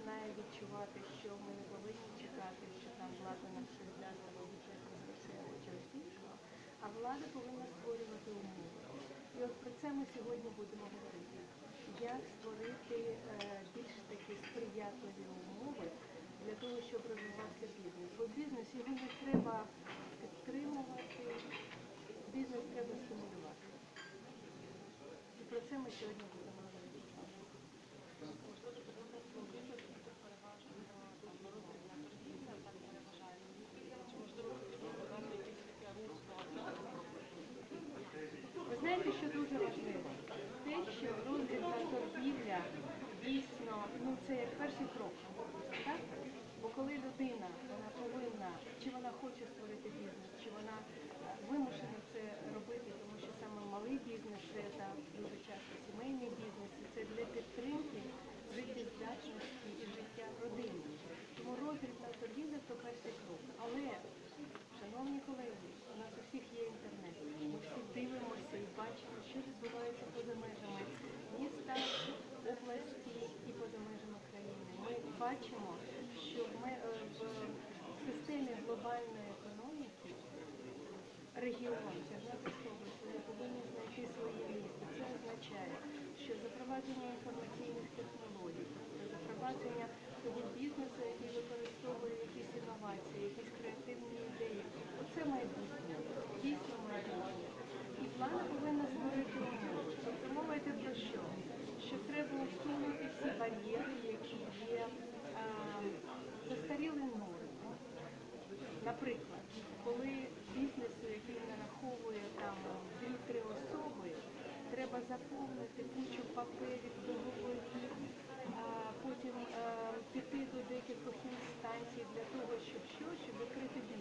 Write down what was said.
починає відчувати, що ми не повинні чекати, що нам влада нам щось дасть або бюджетні гроші або чогось іншого, а влада повинна створювати умови. І от про це ми сьогодні будемо говорити. Як створити більш такі сприятливі умови для того, щоб розвивався бізнес. Бо бізнес його не треба підтримувати, бізнес треба стимулювати. І про це ми сьогодні будемо говорити. Ви знаєте, що дуже важливо? Те, що розвиток торгівля дійсно, це як перший крок. Так? Бо коли людина, вона повинна, чи вона хоче створити бізнес, чи вона вимушена це робити, тому що саме малий бізнес, це дуже часто сімейний бізнес, і це для підтримки життєздатності і життя родини. Тому розвиток торгівля – це перший крок. Але, шановні колеги, у нас у всіх є інтернет. Ми всі дивимося і бачимо, що відбувається поза межами міста, області і поза межами країни. Ми бачимо, що ми в системі глобальної економіки регіон, Чернігівська область, вони повинні знайти своє місце. Це означає, що запровадження інформаційних технологій, запровадження того бізнесу, який використовує якісь інновації, якісь креативні ідеї. Оце майбутнє, дійсно майбутнє. І влада повинна створити умови. Тобто мова йде про що? Що треба усунути всі бар'єри, які є застаріли норми. Наприклад, коли бізнесу, який нараховує там 2-3 особи, треба заповнити кучу паперів, договорів, потім піти до декількох інстанцій для того, щоб закрити бізнес.